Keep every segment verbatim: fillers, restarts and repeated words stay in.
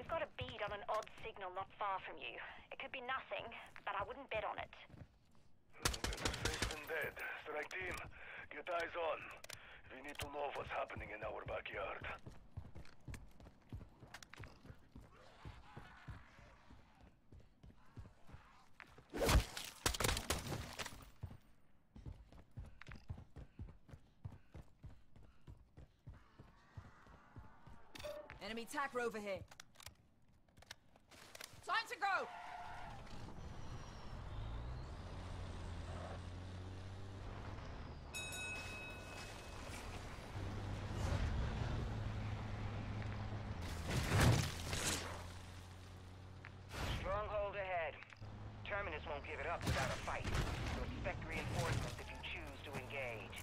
We've got a bead on an odd signal not far from you. It could be nothing, but I wouldn't bet on it. Better safe than dead. Strike team, get eyes on. We need to know what's happening in our backyard. Enemy tacker over here. Time to go! Stronghold ahead. Terminus won't give it up without a fight, so expect reinforcements if you choose to engage.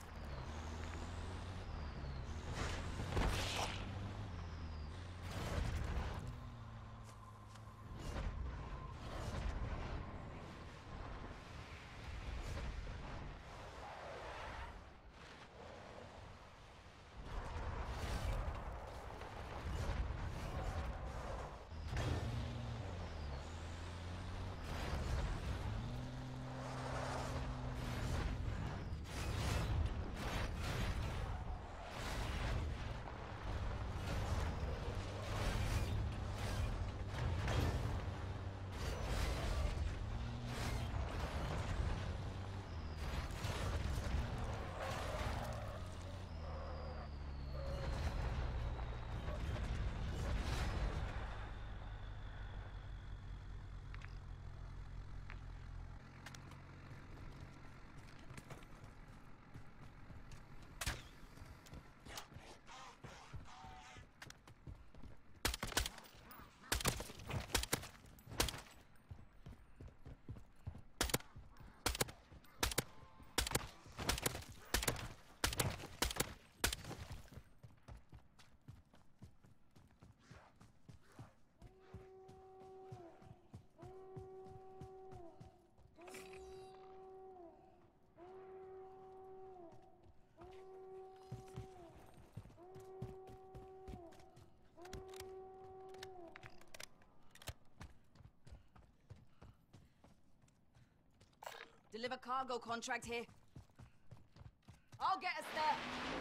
Deliver cargo contract here. I'll get us there.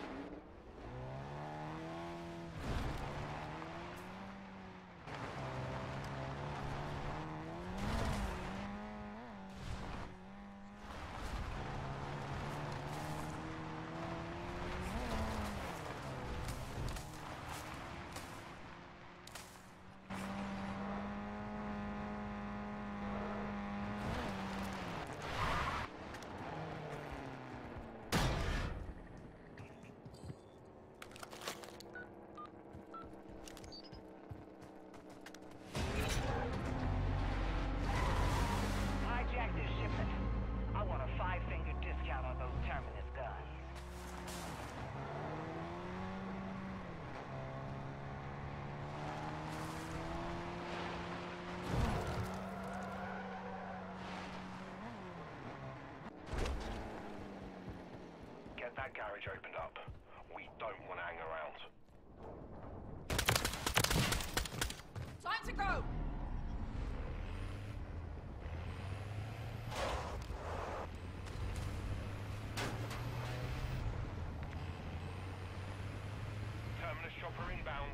Get that garage opened up. We don't want to hang around. Time to go! Terminus chopper inbound.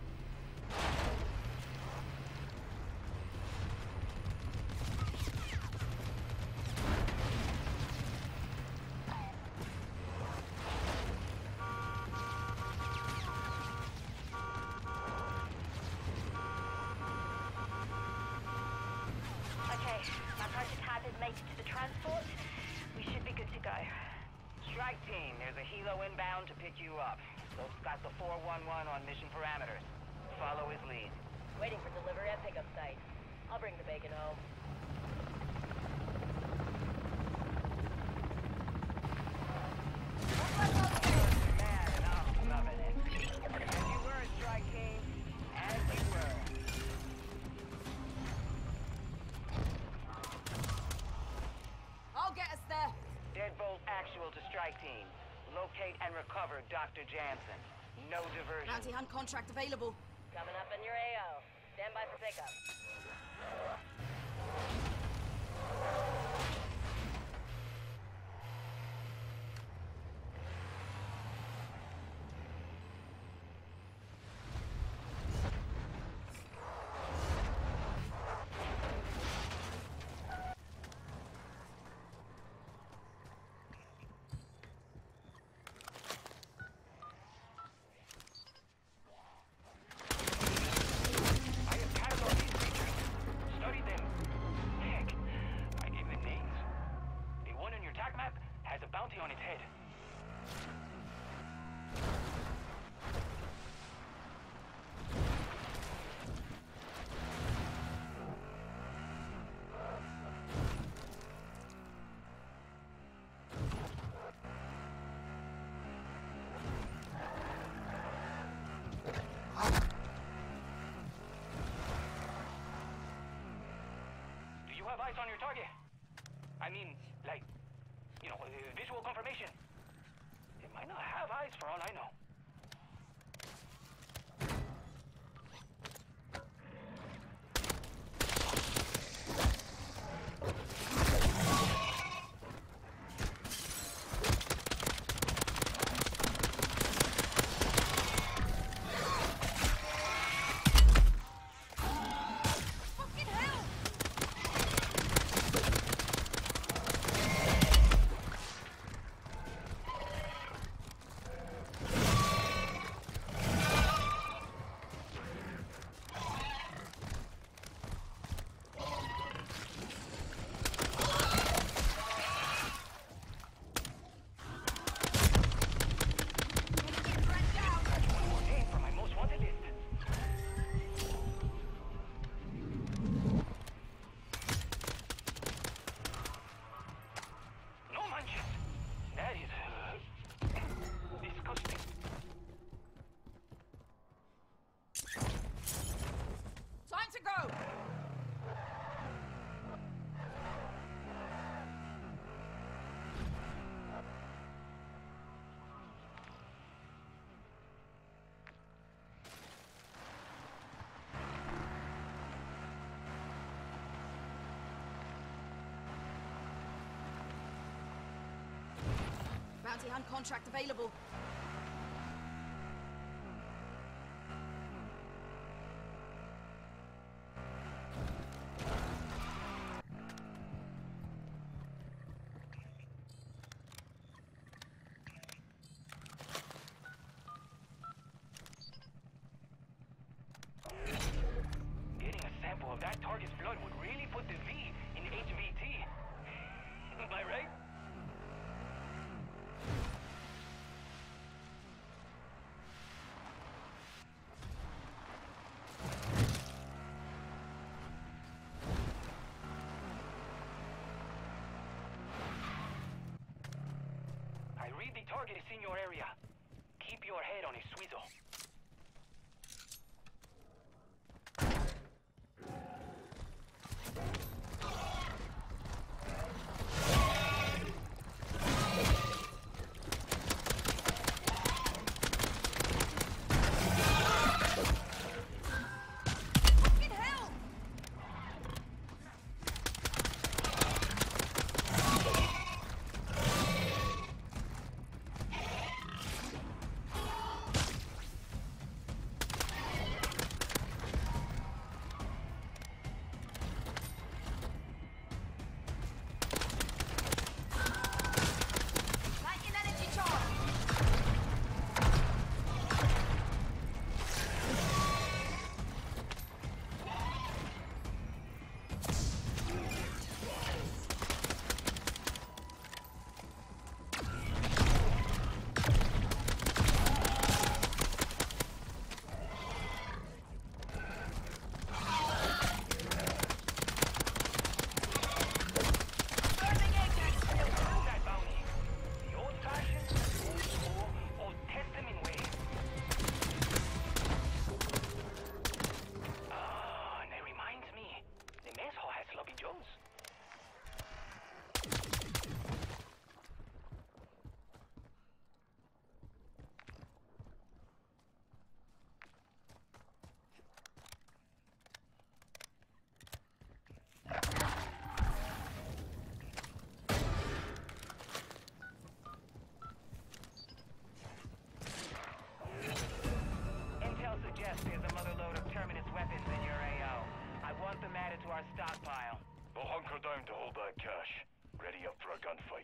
Made it to the transport. We should be good to go. Strike team, there's a helo inbound to pick you up. Soap's got the four one one on mission parameters. Follow his lead. Waiting for delivery at pickup site. I'll bring the bacon home. Man, and I'm loving it. As you were, Strike team. As you were. I'll get us there. Deadbolt actual to strike team. Locate and recover Doctor Jansen. No diversion. Bounty hunt contract available. Coming up in your A O. Stand by pickup. On its head. Do you have eyes on your target? I mean, like, you know, uh, visual confirmation. It might not have eyes for all I know. Bounty hunt contract available. Getting a sample of that target's blood would really put the V in H V T. Am I right? The target is in your area. Keep your head on a swivel. want them added to our stockpile. We'll hunker down to hold that cash. Ready up for a gunfight.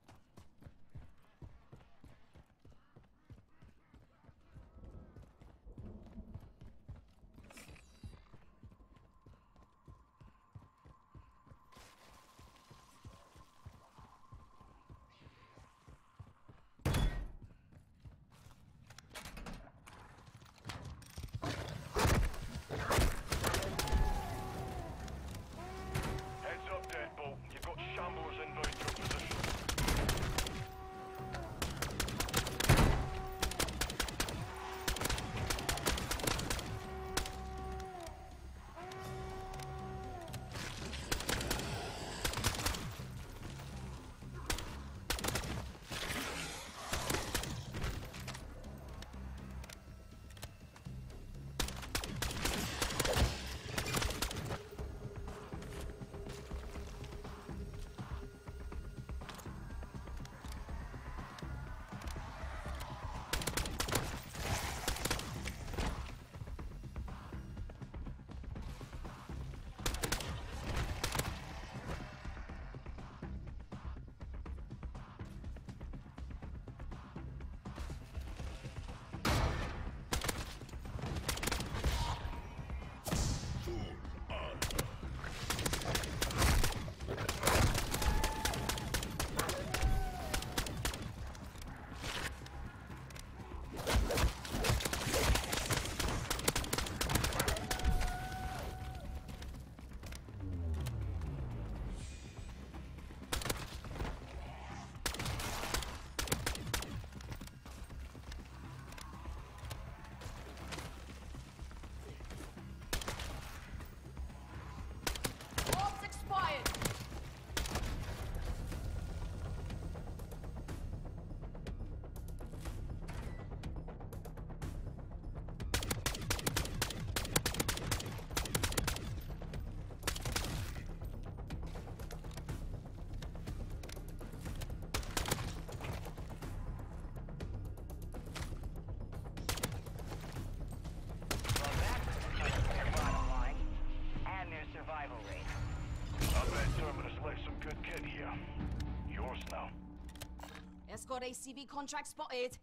Escort A C V contract spotted.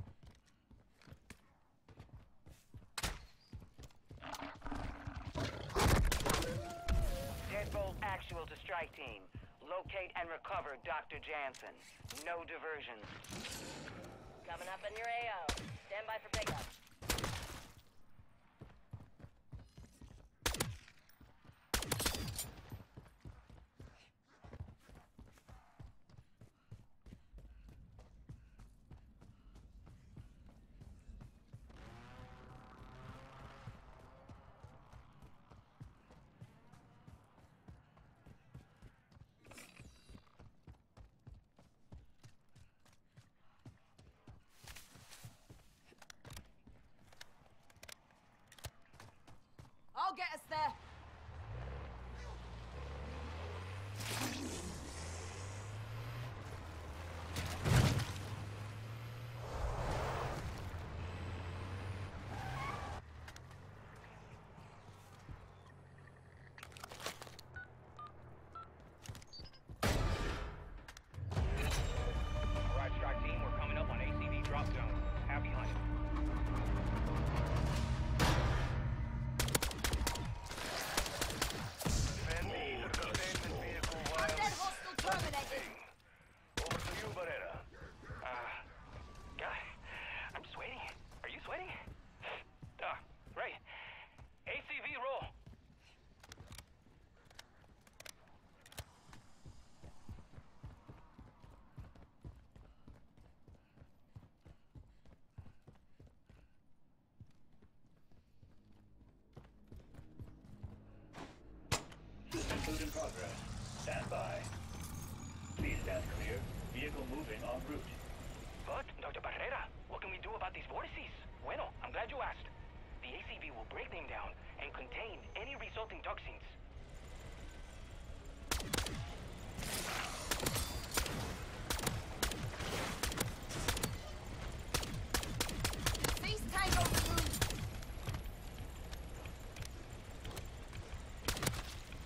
Deadbolt actual to strike team. Locate and recover Doctor Jansen. No diversions. Coming up in your A O. Stand by for pickup. I'll get us there. Alright, strike team, we're coming up on A C V drop zone. Have behind it. Pursuit in progress. Stand by. Please stand clear. Vehicle moving en route. But, Doctor Barrera, what can we do about these vortices? Bueno, I'm glad you asked. The A C V will break them down and contain any resulting toxins. These tango removed.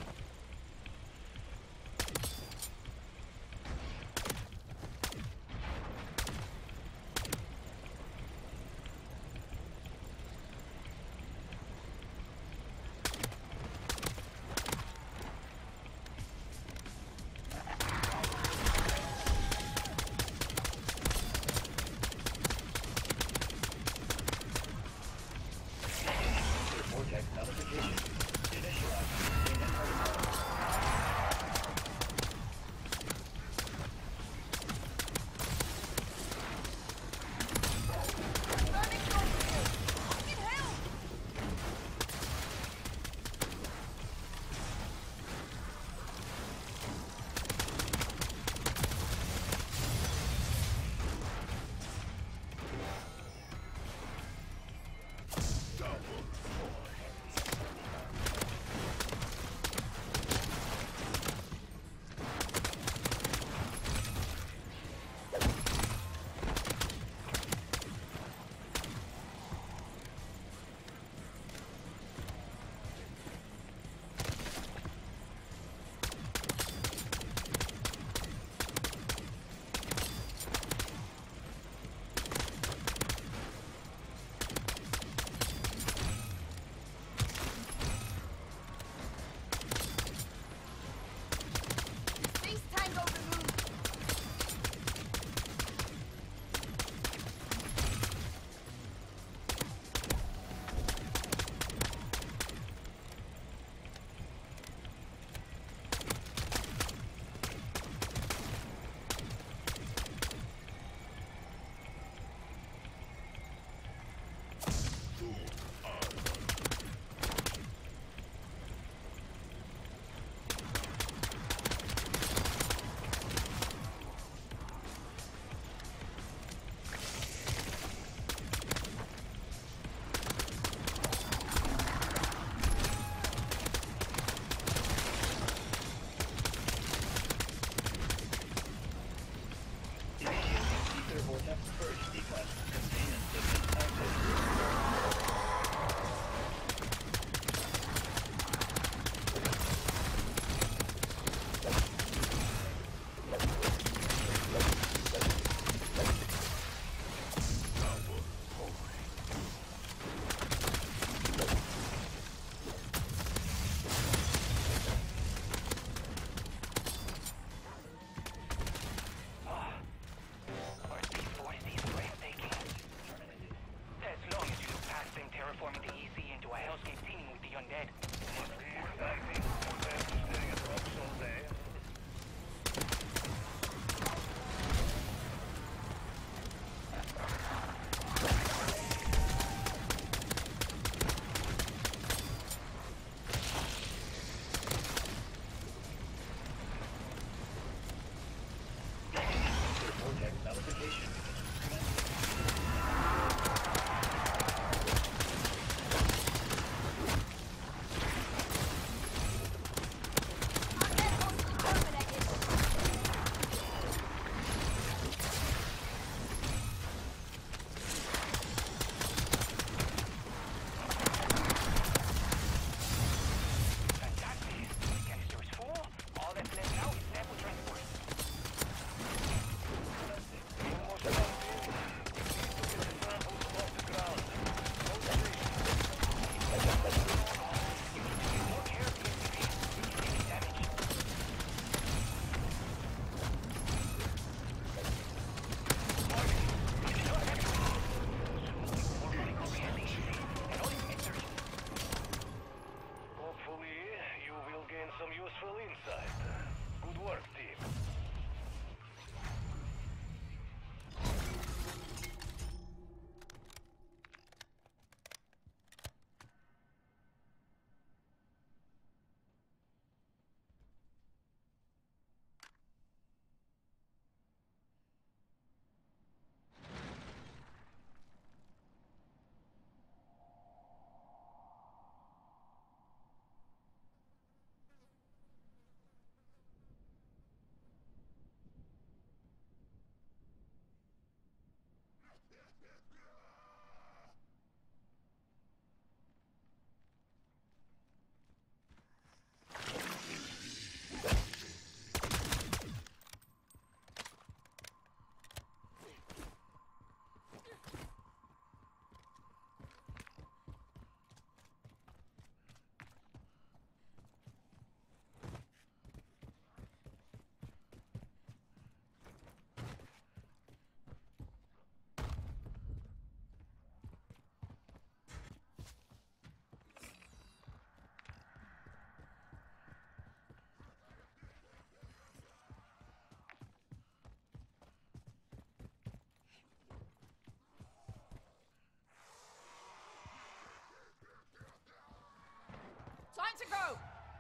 Time to go!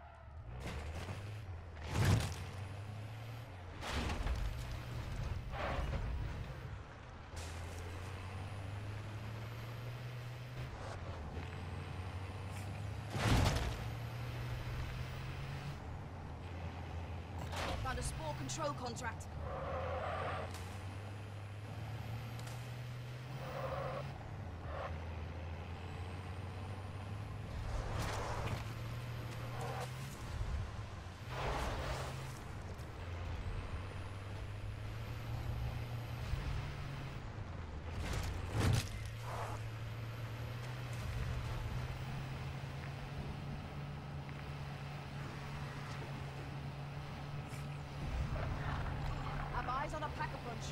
Found a spore control contract. Eyes on a pack-a-punch.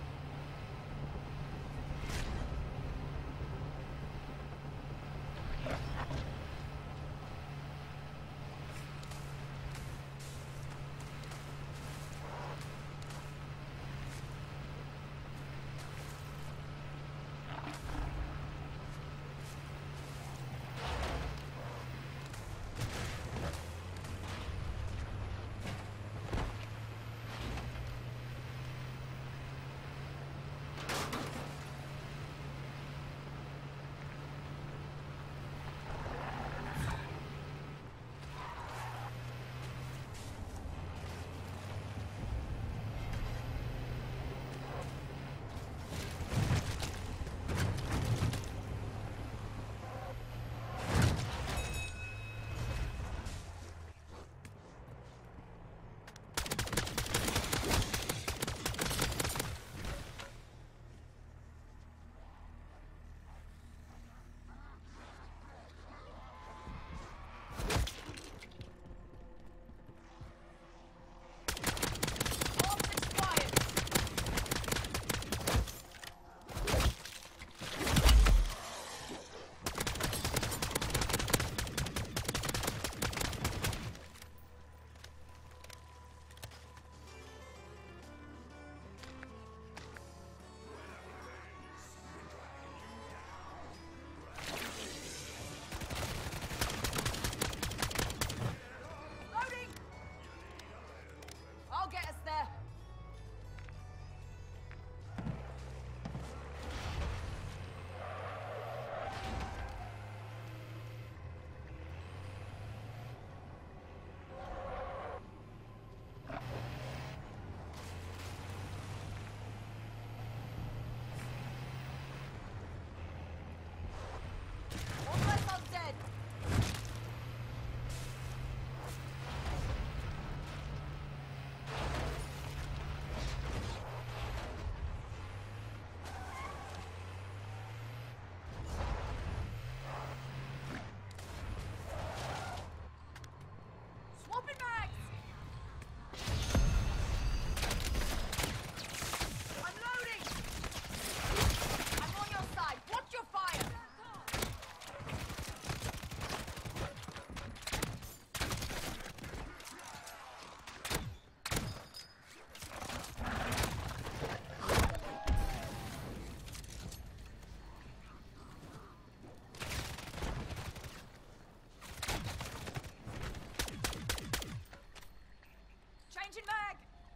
Changing mag!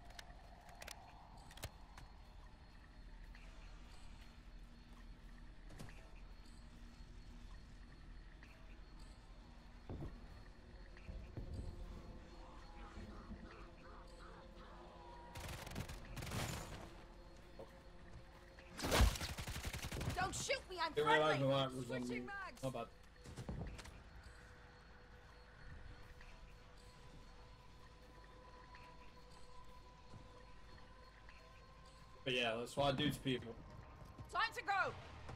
Don't shoot me, I'm Didn't realize friendly! the lock was on me. Switching mags! How about? But yeah, let's SWAT dudes people. Time to go!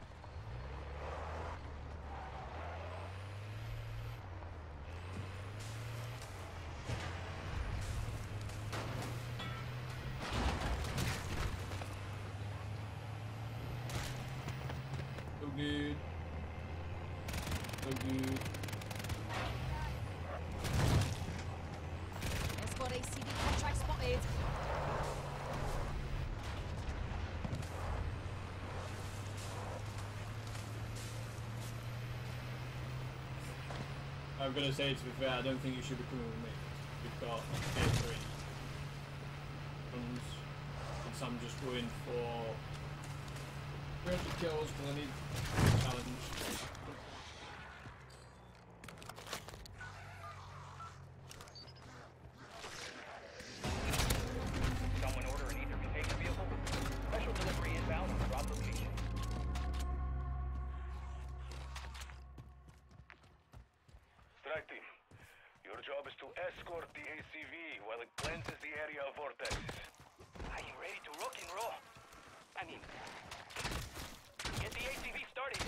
So good. So good. Escort A C D contract spotted. I'm gonna say, to be fair, I don't think you should be coming with me. We've got M W three guns, and so I'm just going for three hundred kills because I need a challenge. Someone order an ether container vehicle? Special delivery inbound on drop location. Strike team, your job is to escort the A C V while it cleanses the area of vortexes. Are you ready to rock and roll? I mean, get the A C V started.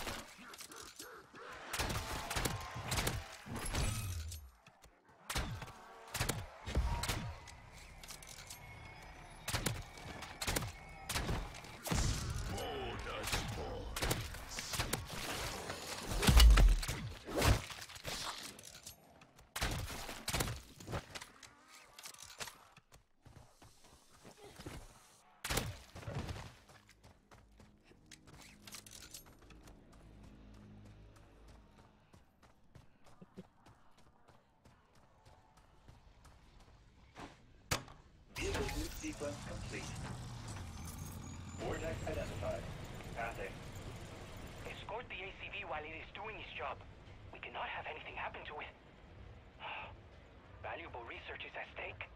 Vehicle route sequence complete. Vortex identified. Passing. Escort the A C V while it is doing its job. We cannot have anything happen to it. Valuable research is at stake.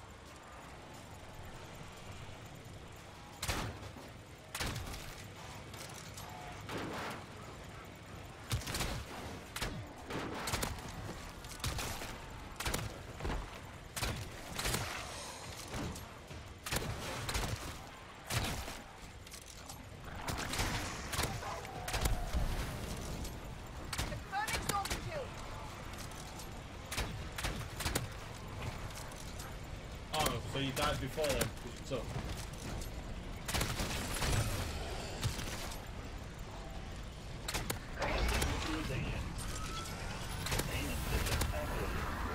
Confirming zombie kill. Oh, so you died before then, because you took. Neutralization. Containment system active.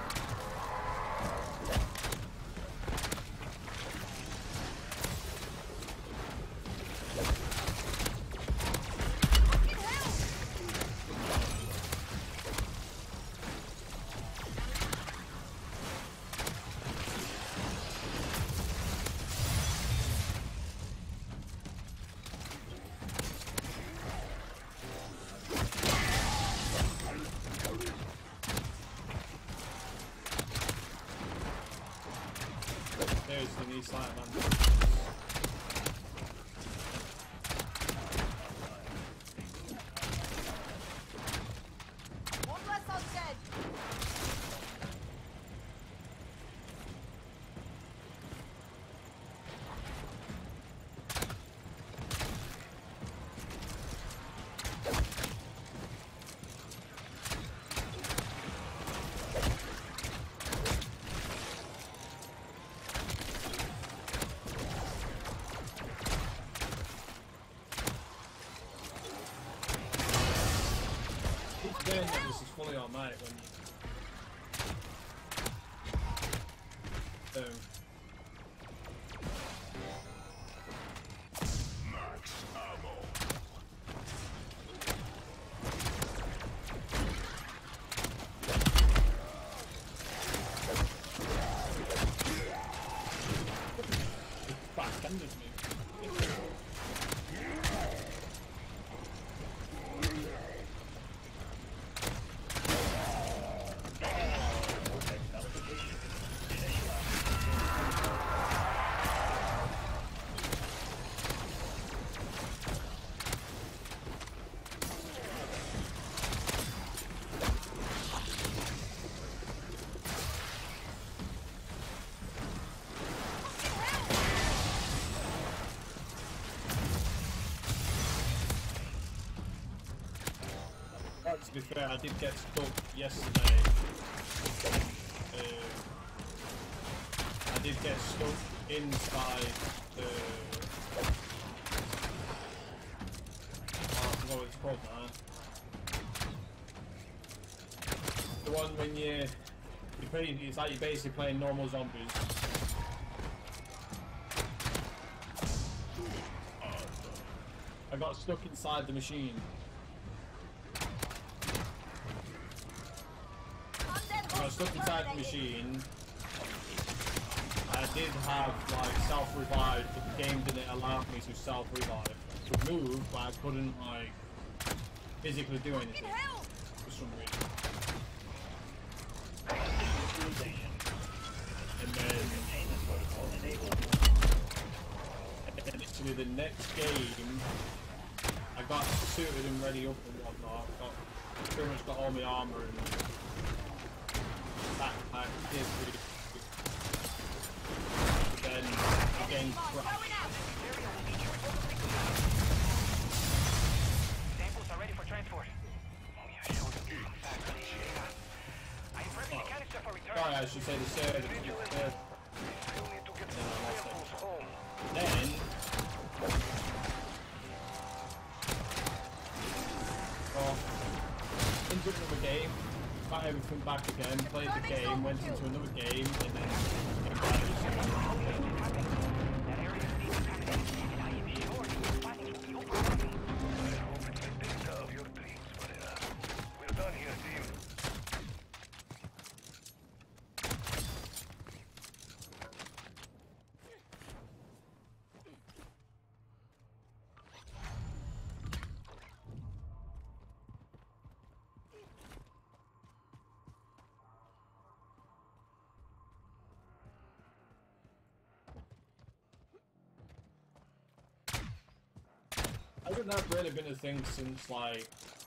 There's the east side, man. One less undead. It's saying that this is fully automatic when you... Um, backhanded me. Vortex nullification. But to be fair, I did get stuck yesterday. Uh, I did get stuck inside the... Oh, I forgot what it's called now. The one when you... You're playing, it's like you're basically playing normal zombies. I got stuck inside the machine. stuck inside the machine. I did have like self-revive, but the game didn't allow me to self-revive. I could move, but I couldn't like physically do anything for some reason. And then, and literally the next game, I got suited and ready up and whatnot. Got pretty much got all my armor and backpack, gear pretty. Then the game crashed. Samples are ready for transport. Oh yeah, show them the factory. I'm prepping the canister for return. Sorry, I should say the server. Still need to get some samples home. Then well, into another game, got everything back again, played the game, went into another game, and then came back to the That area is being contaminated, and I am sure you're finding it your property. I hope it's the data of your dreams, but uh, we're done here, team. Hasn't that really been a thing since like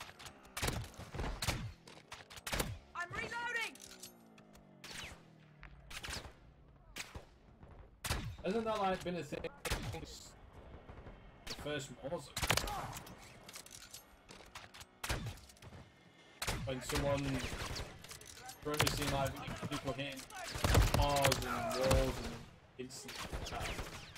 I'm reloading. hasn't that like been a thing since the first Warzone? When someone currently seen like people hitting cars and walls and instant attack.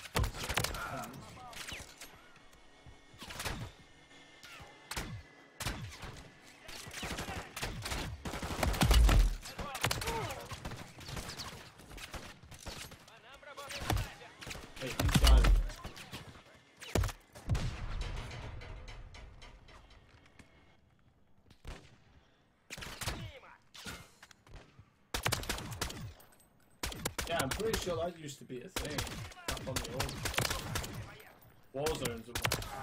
Hey, these guys. Yeah, I'm pretty sure that used to be a thing back on the old Warzones.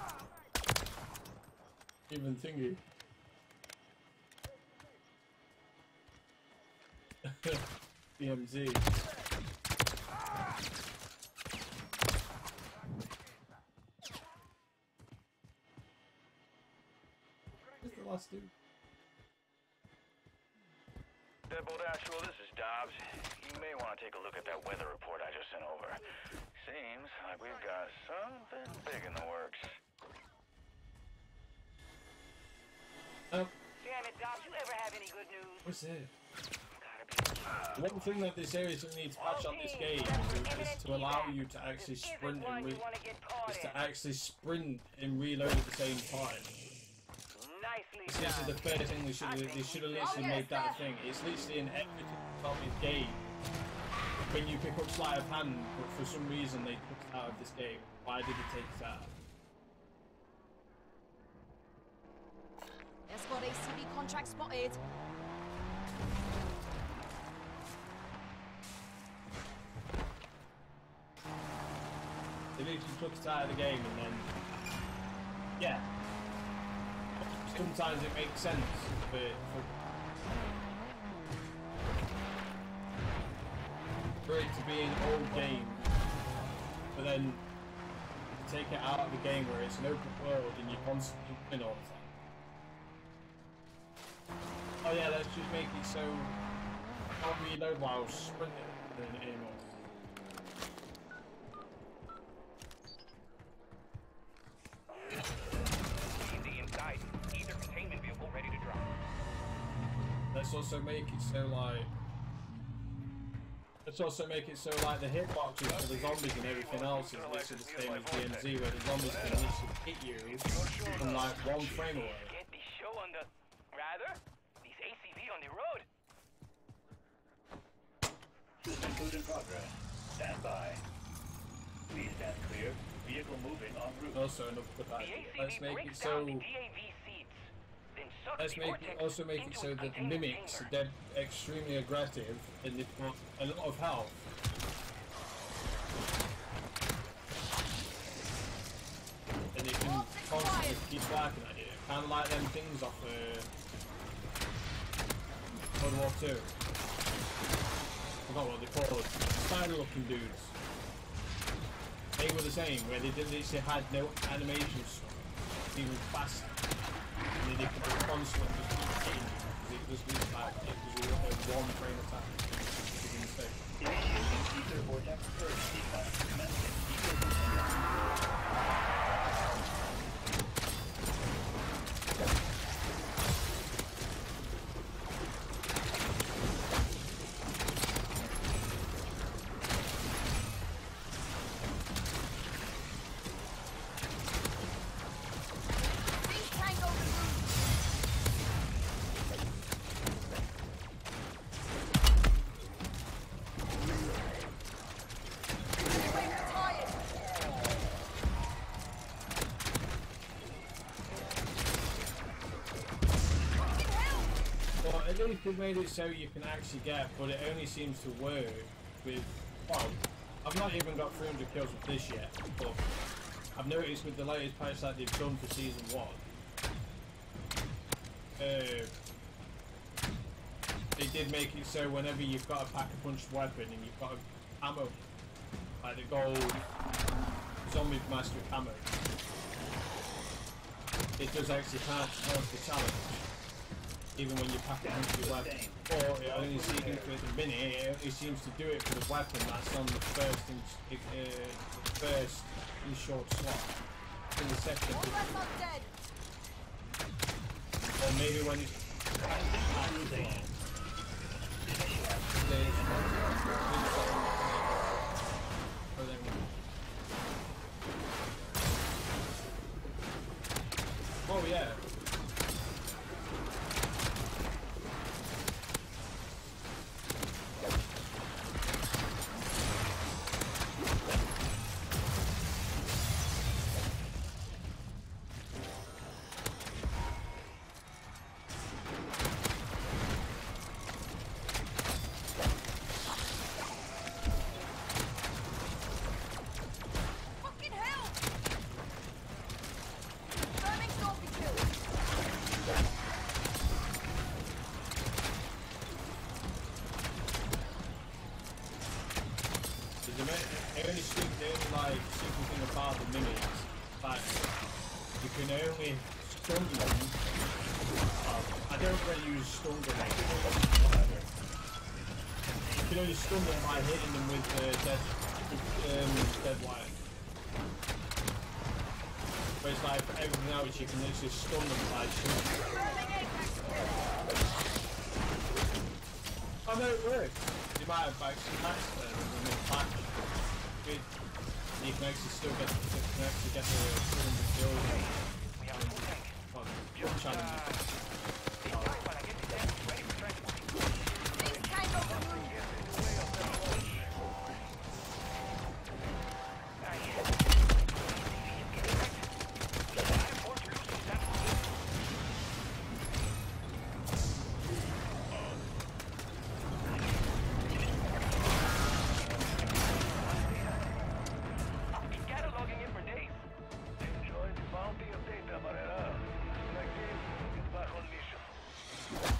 Even thingy. D M Z. Where's the last dude? Deadbolt Actual, this is Dobbs. You may want to take a look at that weather report I just sent over. Seems like we've got something big in the works. Oh, Damn it, Dobbs, you ever have any good news? what's it? Gotta be. One thing that this area needs to patch on this game is, is to allow you to actually sprint and re is to actually sprint and reload at the same time. Nicely This is the first thing they should have they should have literally made that a thing. It's literally an equity of this game. When you pick up sleight of hand, but for some reason they took it out of this game. Why did they take it out? Escort A C B contract spotted. They literally took it out of the game and then yeah. Sometimes it makes sense for, for for it to be an old game, but then take it out of the game where it's an open world and you constantly win all the time. Oh yeah, let's just make it so I can't reload while sprinting anymore. The inside. Either containment vehicle ready to drop. Let's also make it so like Let's also make it so like the hitboxes for the zombies and everything else is literally the same as D M Z, where the zombies can literally hit you from like one frame away. Get the show on the... Rather, these A C V on the road. Food in progress. Stand by. Please stand clear. Vehicle moving en route. Also, enough with that. The A C V Let's make it breaks so down the D A V seeds, then sucked let's the make vortex also make it into so its that the containment mimics chamber. they're extremely aggressive and they've got a lot of health. And they can constantly keep working at you. Kind of like them things off uh, World War Two. I forgot what they're called. Spinel looking dudes. They were the same, where they did this, they had no animations, even faster. And then they could constantly just keep hitting you, because it just was like, it was a one frame attack. It was insane. Initiating ether vortex purge sequence. Commencing ether vortex. At least they've made it so you can actually get, but it only seems to work with, well, I've not even got three hundred kills with this yet, but I've noticed with the latest patch that they've done for season one, uh, they did make it so whenever you've got a pack-a-punch weapon and you've got a ammo, like the gold zombie master ammo, it does actually count towards the challenge. Even when you pack it into your weapon, or it only seems to at the minute, it only seems to do it for the weapon that's on the first in, uh, the first in short slot. In the second, All that's not dead. or maybe when it's oh yeah. Fucking hell! Confirming zombie kill. The only stupid, the only like stupid thing about the minis, like you can only stun them. Well, I don't really use stun grenades. You can only stun them by hitting them with uh, dead, um, dead wire. Whereas like for everything else, you can literally stun them by shooting. Oh no, it works. You might have actually matched them and then patch. Good. You can actually still get, you can actually get the two hundred kills. We have a full tank. Well, Just, challenge. uh, stay tight while I get the tank ready for transport. These tango removed. Aye. Easy, get it right. We can't afford to lose these tanks. I've been cataloging it for days. Enjoy the bounty of data, Barrera. Like this, get back on mission.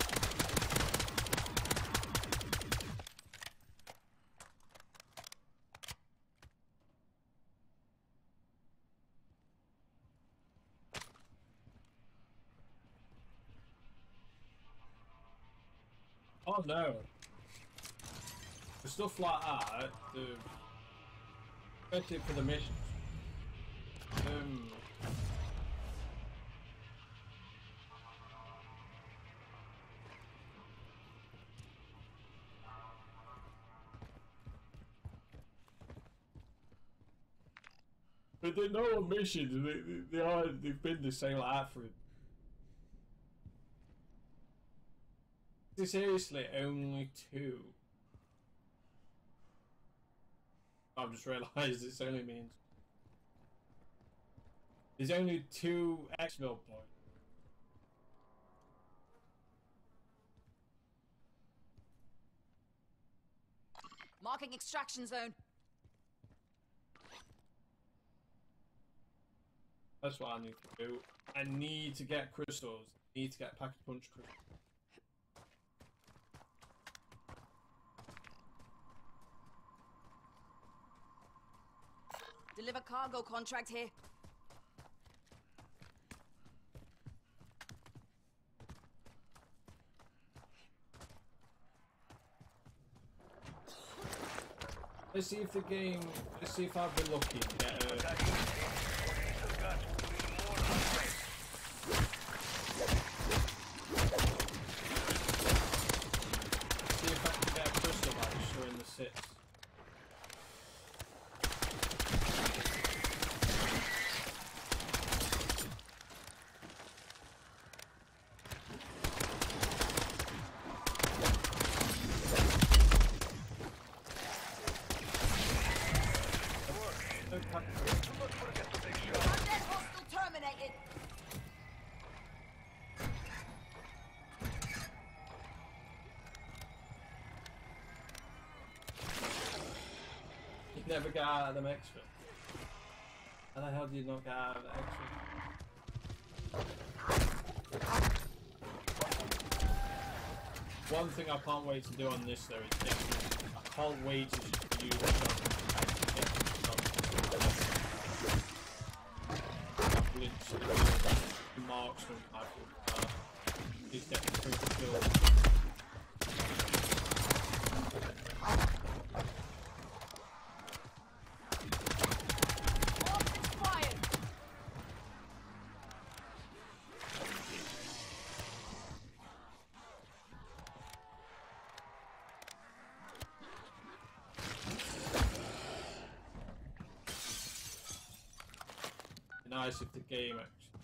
Oh no. The stuff like that, the especially for the missions. Um But they're not on missions, they, they are they've been the same like that for seriously only two. I've just realised this only means there's only two exfil points. Marking extraction zone. That's what I need to do. I need to get crystals. I need to get pack a punch crystals. Deliver cargo contract here. Let's see if the game. Let's see if I've been lucky to get a. See if I can get a crystal by just showing the sits. Never got out of them extra. How the hell did you not get out of the extra? One thing I can't wait to do on this though is get, I can't wait to just use the shotgun. The Marksman rifle. Uh, just get the critical kills. Nice if the game actually.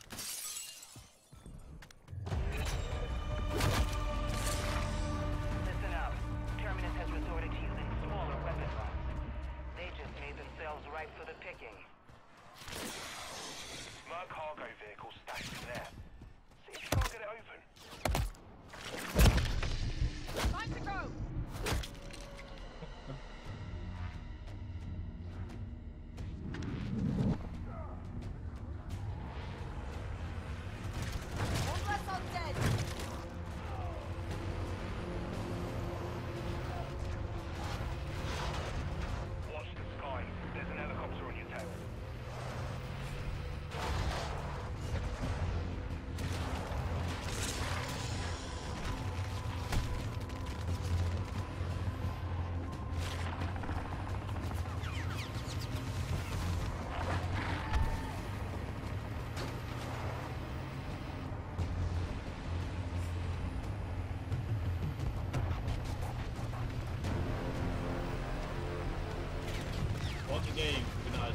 Listen up. Terminus has resorted to using smaller weapon runs. They just made themselves ripe for the picking. My cargo vehicle stashed there. See if you can't get it open. Time to go! What the game? Be nice.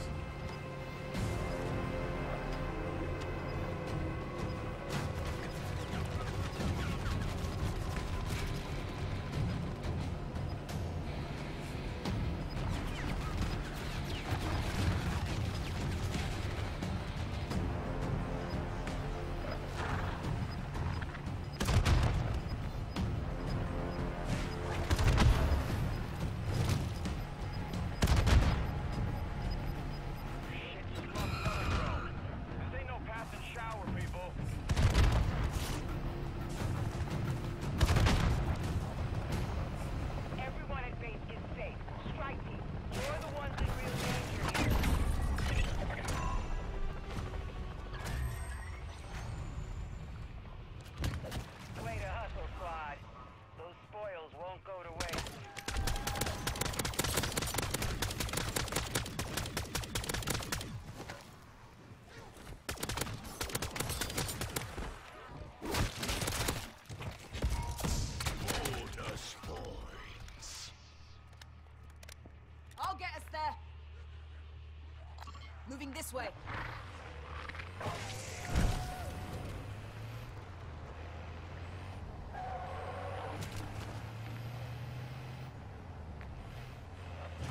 Moving this way.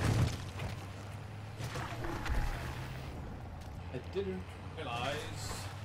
I didn't realize